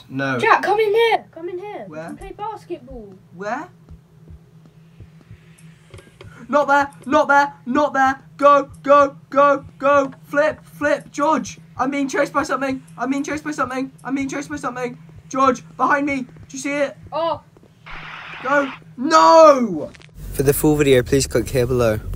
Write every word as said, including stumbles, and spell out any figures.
Yes. No. Jack, come in here. Come in here. Where? We can play basketball. Where? Not there. Not there. Not there. Go. Go. Go. Go. Flip. Flip. George. I'm being chased by something. I'm being chased by something. I'm being chased by something. George, behind me. Do you see it? Oh. Go. No! For the full video, please click here below.